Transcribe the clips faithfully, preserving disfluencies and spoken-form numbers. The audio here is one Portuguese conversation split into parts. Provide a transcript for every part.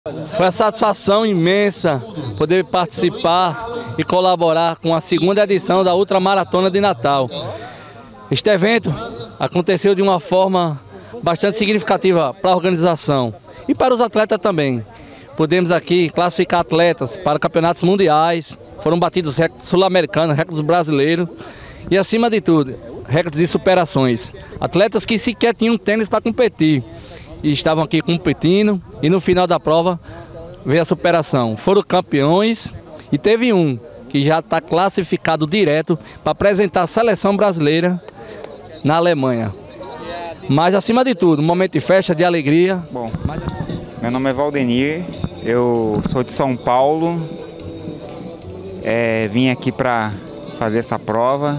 Foi uma satisfação imensa poder participar e colaborar com a segunda edição da Ultramaratona de Natal. Este evento aconteceu de uma forma bastante significativa para a organização e para os atletas também. Podemos aqui classificar atletas para campeonatos mundiais, foram batidos recordes sul-americanos, recordes brasileiros e, acima de tudo, recordes de superações. Atletas que sequer tinham tênis para competir e estavam aqui competindo, e no final da prova veio a superação. Foram campeões e teve um que já está classificado direto para apresentar a seleção brasileira na Alemanha. Mas acima de tudo, um momento de festa, de alegria. Bom, meu nome é Valdenir, eu sou de São Paulo, é, vim aqui para fazer essa prova.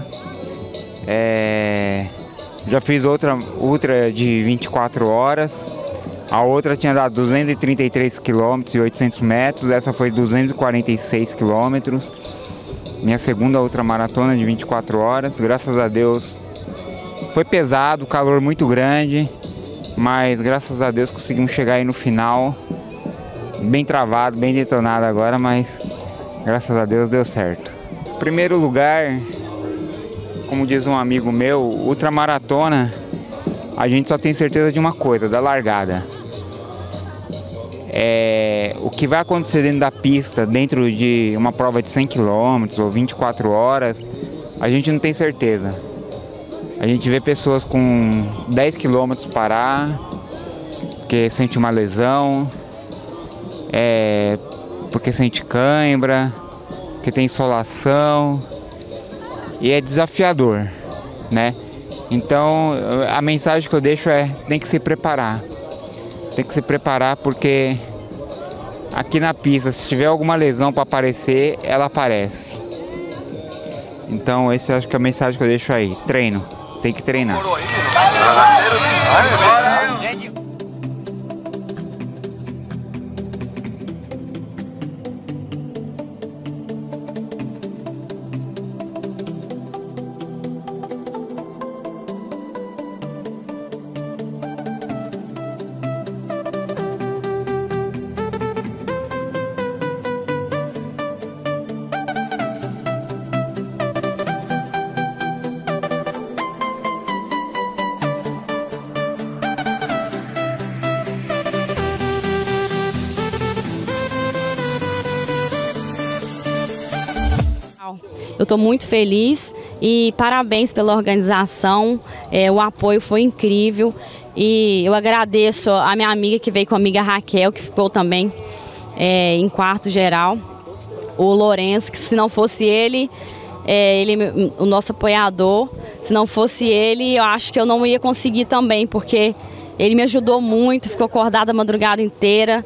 É, já fiz outra ultra de vinte e quatro horas, a outra tinha dado duzentos e trinta e três quilômetros e oitocentos metros, essa foi duzentos e quarenta e seis quilômetros, minha segunda ultramaratona de vinte e quatro horas, graças a Deus. Foi pesado, calor muito grande, mas graças a Deus conseguimos chegar aí no final, bem travado, bem detonado agora, mas graças a Deus deu certo. Primeiro lugar, como diz um amigo meu, ultramaratona, a gente só tem certeza de uma coisa, da largada. É, o que vai acontecer dentro da pista, dentro de uma prova de cem quilômetros ou vinte e quatro horas, a gente não tem certeza. A gente vê pessoas com dez quilômetros parar, porque sente uma lesão, é, porque sente cãibra, porque tem insolação, e é desafiador, né? Então a mensagem que eu deixo é: tem que se preparar, tem que se preparar, porque aqui na pista, se tiver alguma lesão para aparecer, ela aparece. Então essa acho que é a mensagem que eu deixo aí: treino. Tem que treinar. Eu estou muito feliz e parabéns pela organização, é, o apoio foi incrível e eu agradeço a minha amiga que veio comigo, a Raquel, que ficou também é, em quarto geral, o Lourenço, que se não fosse ele, é, ele, o nosso apoiador, se não fosse ele, eu acho que eu não ia conseguir também, porque ele me ajudou muito, ficou acordado a madrugada inteira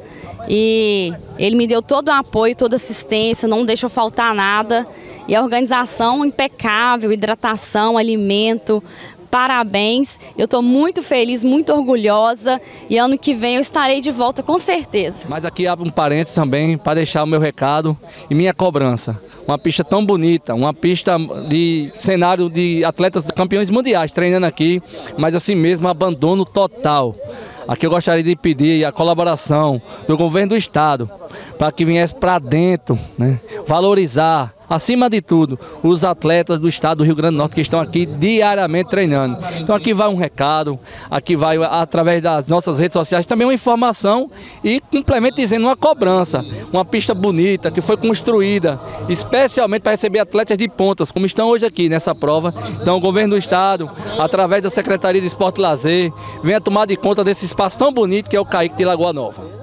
e ele me deu todo o apoio, toda a assistência, não deixou faltar nada. E a organização impecável, hidratação, alimento, parabéns. Eu estou muito feliz, muito orgulhosa e ano que vem eu estarei de volta com certeza. Mas aqui abre um parênteses também para deixar o meu recado e minha cobrança. Uma pista tão bonita, uma pista de cenário de atletas campeões mundiais treinando aqui, mas assim mesmo abandono total. Aqui eu gostaria de pedir a colaboração do governo do estado para que viesse para dentro, né, valorizar, acima de tudo, os atletas do estado do Rio Grande do Norte que estão aqui diariamente treinando. Então aqui vai um recado, aqui vai através das nossas redes sociais também uma informação e complemento dizendo uma cobrança, uma pista bonita que foi construída especialmente para receber atletas de pontas, como estão hoje aqui nessa prova. Então o governo do estado, através da Secretaria de Esporte e Lazer, venha tomar de conta desse espaço tão bonito que é o Caique de Lagoa Nova.